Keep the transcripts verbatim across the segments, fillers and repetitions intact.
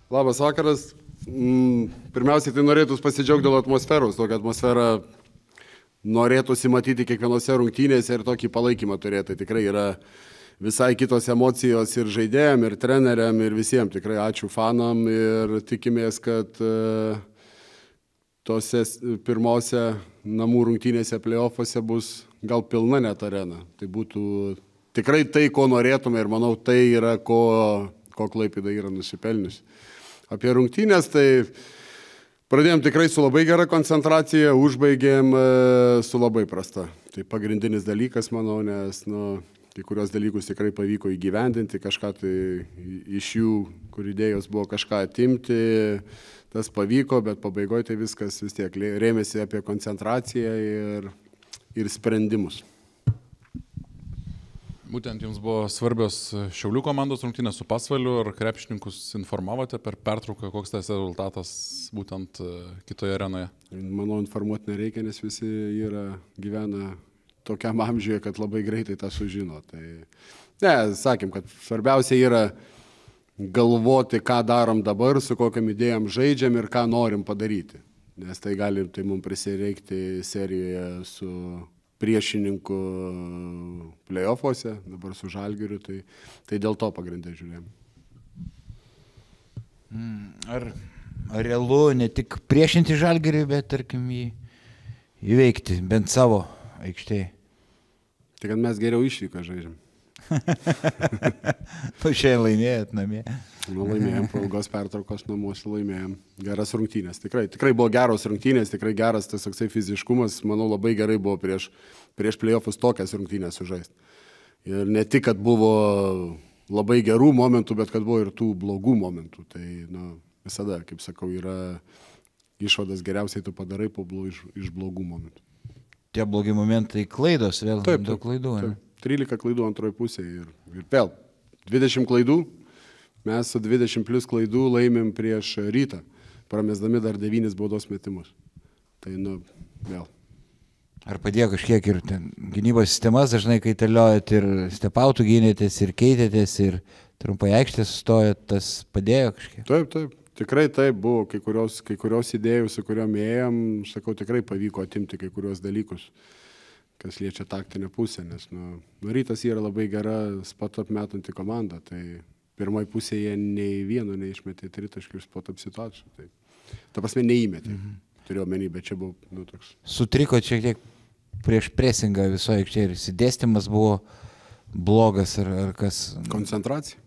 Labas vakaras. Pirmiausiai, tai norėtųsi pasidžiaugti dėl atmosferos. Tokią atmosferą norėtųsi matyti kiekvienose rungtynėse ir tokį palaikymą turėti. Tai tikrai yra visai kitos emocijos ir žaidėjim, ir treneriam, ir visiems. Tikrai ačiū fanam ir tikimės, kad tose pirmose namų rungtynėse play-offuose bus gal pilna net arena. Tai būtų tikrai tai, ko norėtume ir manau, tai yra, ko, ko Klaipėda yra nusipelniusi. Apie rungtynės, tai pradėjom tikrai su labai gera koncentracija, užbaigėm su labai prasta. Tai pagrindinis dalykas, manau, nes nu, kai kurios dalykus tikrai pavyko įgyvendinti, kažką tai iš jų, kur idėjos buvo kažką atimti, tas pavyko, bet pabaigoje tai viskas vis tiek rėmėsi apie koncentraciją ir, ir sprendimus. Būtent jums buvo svarbios Šiaulių komandos rungtynės su Pasvaliu, ar krepšininkus informavote per pertrauką, koks tas rezultatas būtent kitoje arenoje? Manau, informuoti nereikia, nes visi yra, gyvena tokiam amžiuje, kad labai greitai tą sužino. Tai, ne, sakėm, kad svarbiausia yra galvoti, ką darom dabar, su kokiam idėjom žaidžiam ir ką norim padaryti. Nes tai gali tai mums prisireikti serijoje su priešininkų play-offuose, dabar su Žalgiriu, tai, tai dėl to pagrindė žiūrėjom. Ar, ar realu ne tik priešinti Žalgiriui, bet tarkim jį įveikti, bent savo aikštėje? Tai kad mes geriau išvyką žaidžiam. Pašiai laimėjot namie. Nu, laimėjom, po ilgos pertraukos namuose laimėjom. Geras rungtynės. Tikrai, tikrai buvo geros rungtynės, tikrai geras tas toksai fiziškumas. Manau, labai gerai buvo prieš, prieš play-offus tokias rungtynės sužaisti. Ir ne tik, kad buvo labai gerų momentų, bet kad buvo ir tų blogų momentų. Tai nu, visada, kaip sakau, yra išvadas geriausiai tu padarai po blo, iš, iš blogų momentų. Tie blogi momentai klaidos, vėl taip, daug klaidų. Taip. trylika klaidų antroje pusėje ir, ir vėl dvidešimt klaidų, mes su dvidešimt plus klaidų laimėm prieš Rytą, pramesdami dar devynis baudos metimus. Tai nu, vėl. Ar padėjo kažkiek ir ten gynybos sistemas, dažnai kaitaliojat ir stepautų gynėtės ir keitėtės ir trumpai aikštės sustojot, tas padėjo kažkiek? Taip, taip, tikrai taip buvo, kai kurios, kai kurios idėjos, su kuriuom ėjom, sakau, tikrai pavyko atimti kai kurios dalykus, kas liečia taktinę pusę, nes nu, Rytas yra labai gera spot-up metanti komanda, tai pirmoji pusėje nei vieno neišmetė tritaškių iš spot-up situacijų. Tai, ta prasme, neįmetė, mhm. Turiu omeny, bet čia buvo nu, toks. Sutriko šiek tiek prieš presingą visoje aikštėje ir įsidėstymas buvo blogas ar, ar kas? Koncentracija.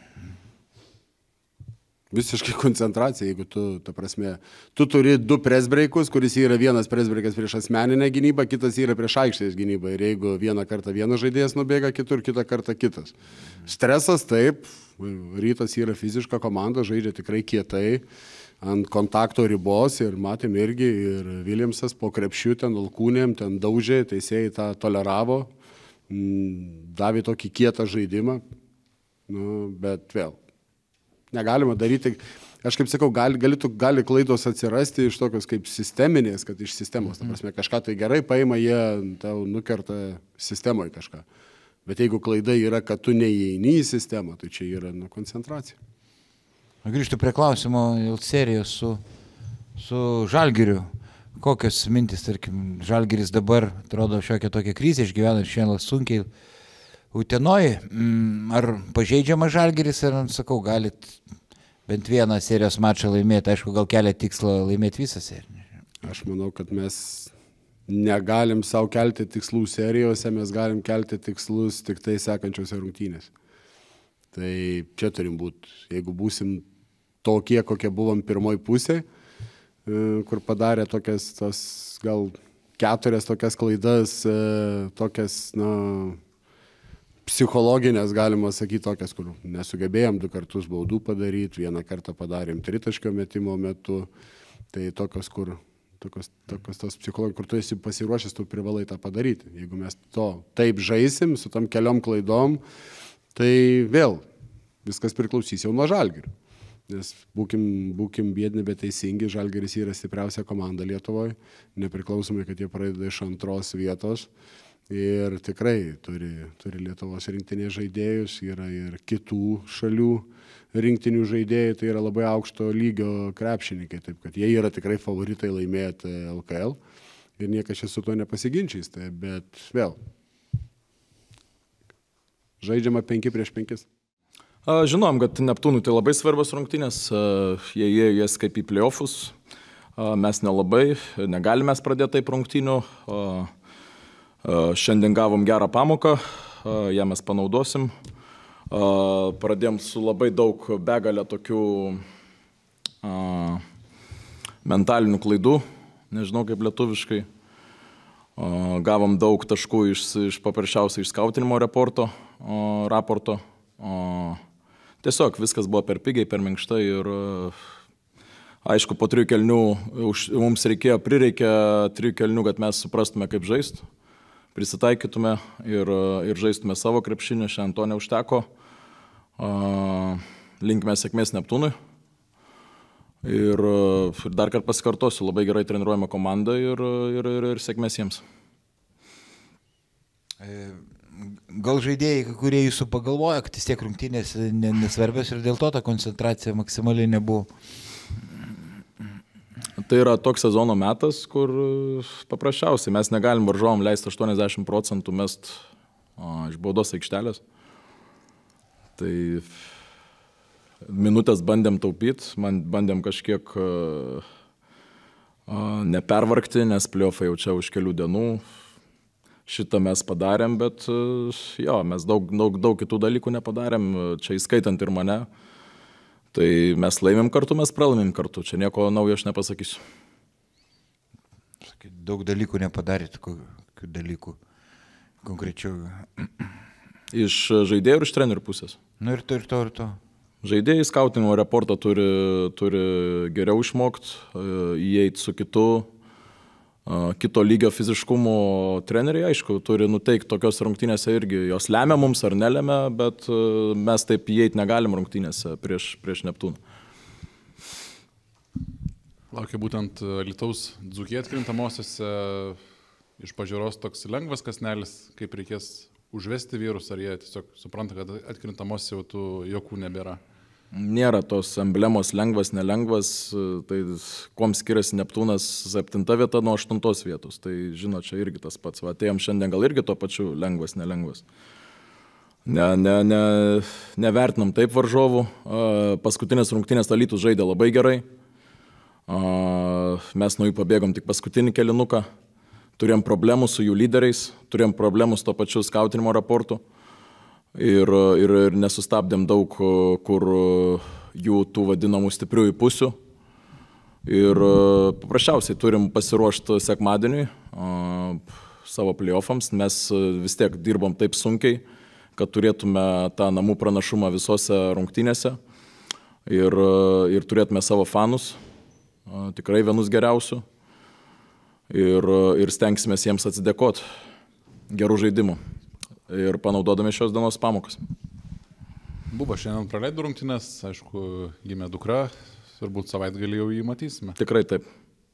Visiškai koncentracija, jeigu tu, ta prasme, tu turi du presbreikus, kuris yra vienas presbreikas prieš asmeninę gynybą, kitas yra prieš aikštės gynybą. Ir jeigu vieną kartą vienas žaidėjas nubėga kitur, kitą kartą kitas. Stresas taip, Rytas yra fiziška komanda, žaidžia tikrai kietai, ant kontakto ribos ir matėm irgi, ir Williamsas po krepšių ten alkūnėm, ten daužė, teisėjai tą toleravo, davė tokį kietą žaidimą, nu, bet vėl. Negalima daryti, aš kaip sakau, gali, gali, gali klaidos atsirasti iš tokios kaip sisteminės, kad iš sistemos, ta prasme, kažką tai gerai paima, jie tau nukerta sistemoje kažką. Bet jeigu klaida yra, kad tu neįeini į sistemą, tai čia yra nu, koncentracija. Grįžtu prie klausimo serijos su, su Žalgiriu. Kokios mintis, tarkim, Žalgiris dabar atrodo šiokia tokia krizė, išgyvena šiandien sunkiai Utenoje, ar pažeidžiama Žalgiris, ar, sakau, galit bent vieną serijos mačą laimėti, aišku, gal kelia tikslą laimėti visą seriją. Aš manau, kad mes negalim savo kelti tikslų serijose, mes galim kelti tikslus tik tai sekančiose rungtynėse. Tai čia turim būti, jeigu būsim tokie, kokie buvom pirmoj pusė, kur padarė tokias, tos, gal keturias tokias klaidas, tokias, na, psichologinės, galima sakyti, tokias, kur nesugebėjom du kartus baudų padaryti, vieną kartą padarėm tritaškio metimo metu, tai tokios, kur, tokios, tokios tos psichologijos, kur tu esi pasiruošęs, tu privalai tą padaryti. Jeigu mes to taip žaisim, su tom keliom klaidom, tai vėl viskas priklausys jau nuo Žalgirio. Nes būkim, būkim biedni, bet teisingi, Žalgiris yra stipriausia komanda Lietuvoje, nepriklausomai, kad jie pradeda iš antros vietos. Ir tikrai turi, turi Lietuvos rinktinės žaidėjus, yra ir kitų šalių rinktinių žaidėjai, tai yra labai aukšto lygio krepšininkai, taip kad jie yra tikrai favoritai laimėti L K L ir niekas čia su to nepasiginčys, tai, bet vėl, žaidžiama penki prieš penkis. Žinom, kad Neptūnui tai labai svarbios rungtynės, jie įėjo jas kaip į playoffus, mes nelabai, negalime pradėti taip rungtynių. Šiandien gavom gerą pamoką, ją mes panaudosim. Pradėjom su labai daug begalę tokių mentalinių klaidų, nežinau kaip lietuviškai. Gavom daug taškų iš, iš paprasčiausiai iš skautinimo raporto. raporto. Tiesiog viskas buvo per pigiai, per minkštai ir aišku, po trijų kelnių mums reikėjo, prireikė trijų kelnių, kad mes suprastume kaip žaist. Prisitaikytume ir, ir žaistume savo krepšinį, šiandien to neužteko. Linkime sėkmės Neptūnui. Ir, ir dar kartą pasikartosiu, labai gerai treniruojama komanda ir, ir, ir, ir sėkmės jiems. Gal žaidėjai, kurie jūsų pagalvoja, kad vis tiek rungtynės nesvarbios ir dėl to ta koncentracija maksimaliai nebuvo? Tai yra toks sezono metas, kur paprasčiausiai mes negalim varžovom leisti aštuoniasdešimt procentų mest a, iš baudos aikštelės. Tai minutės bandėm taupyti, bandėm kažkiek a, a, nepervargti, nes playoffai jau čia už kelių dienų. Šitą mes padarėm, bet jo, mes daug, daug, daug kitų dalykų nepadarėm, čia įskaitant ir mane. Tai mes laimėm kartu, mes pralaimėm kartu. Čia nieko naujo aš nepasakysiu. Daug dalykų nepadarėt, kokių dalykų konkrečiau? Iš žaidėjų ir iš trenerių pusės. Nu ir to, ir to, ir to. Žaidėjai skautinimo raportą turi, turi geriau išmokti, įeiti su kitu, kito lygio fiziškumo. Treneriai, aišku, turi nuteikti tokios rungtynėse irgi. Jos lemia mums ar nelemia, bet mes taip įeiti negalim rungtynėse prieš, prieš Neptūną. Laukia būtent Alytaus Dzūkija atkrintamosiose, iš pažiūros toks lengvas kasnelis, kaip reikės užvesti vyrus, ar jie tiesiog supranta, kad atkrintamosiose jau tų jokų nebėra. Nėra tos emblemos lengvas, nelengvas, tai kuom skiriasi Neptūnas septinta vieta nuo aštuntos vietos, tai žino, čia irgi tas pats, va, atėjom šiandien gal irgi to pačiu lengvas, nelengvas. Ne, ne, ne, nevertinam taip varžovų, paskutinės rungtynės Alytus žaidė labai gerai, mes nuo jų pabėgom tik paskutinį kelinuką, turėjom problemų su jų lyderiais, turėjom problemų su to pačiu skautinimo raportu. Ir, ir, ir nesustabdėm daug, kur jų tų vadinamų stipriųjų pusių. Ir paprasčiausiai turim pasiruošti sekmadieniui savo playoffams. Mes vis tiek dirbom taip sunkiai, kad turėtume tą namų pranašumą visose rungtynėse. Ir, ir turėtume savo fanus, tikrai vienus geriausių. Ir, ir stengsime jiems atsidėkoti gerų žaidimų. Ir panaudodami šios dienos pamokas. Buvo šiandien praleidų rungtynės, aišku, gimė dukra, turbūt savaitgalį jau jį matysime. Tikrai taip.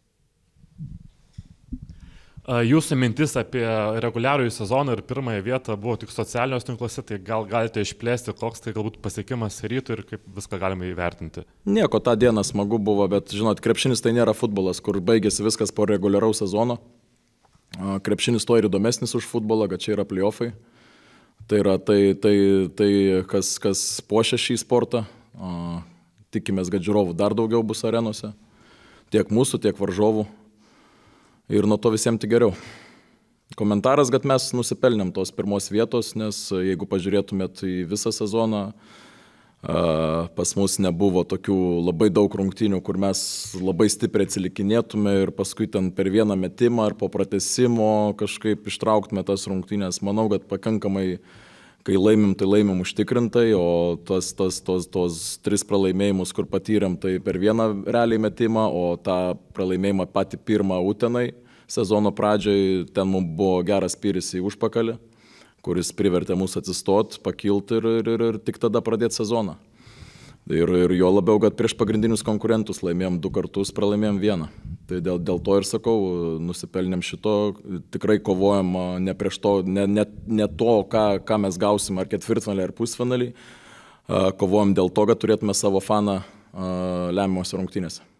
Jūsų mintis apie reguliarųjų sezoną ir pirmąją vietą buvo tik socialiniuose tinkluose, tai gal galite išplėsti, koks tai galbūt pasiekimas Rytui ir kaip viską galime įvertinti? Nieko, tą dieną smagu buvo, bet žinot, krepšinis tai nėra futbolas, kur baigėsi viskas po reguliaraus sezono. Krepšinis to ir įdomesnis už futbolą, kad čia yra playoffai. Tai yra tai, tai, tai kas, kas puošia šį sportą. Tikimės, kad žiūrovų dar daugiau bus arenose. Tiek mūsų, tiek varžovų. Ir nuo to visiems tik geriau. Komentaras, kad mes nusipelnėm tos pirmos vietos, nes jeigu pažiūrėtumėt į visą sezoną, pas mus nebuvo tokių labai daug rungtynių, kur mes labai stipriai atsilikinėtume ir paskui ten per vieną metimą ar po pratęsimo kažkaip ištrauktume tas rungtynės. Manau, kad pakankamai, kai laimim, tai laimim užtikrintai, o tas, tas, tos, tos tris pralaimėjimus, kur patyrėm, tai per vieną realiai metimą, o tą pralaimėjimą patį pirmą Utenai sezono pradžiai, ten mums buvo geras spyris į užpakalį, kuris privertė mus atsistot, pakilti ir, ir, ir, ir tik tada pradėti sezoną. Ir, ir jo labiau, kad prieš pagrindinius konkurentus laimėjom du kartus, pralaimėjom vieną. Tai dėl, dėl to ir sakau, nusipelnėm šito, tikrai kovojam ne prieš to, ne, ne, ne to, ką, ką mes gausim ar ketvirtfinalį, ar pusfinalį, kovojam dėl to, kad turėtume savo faną lemiamose rungtynėse.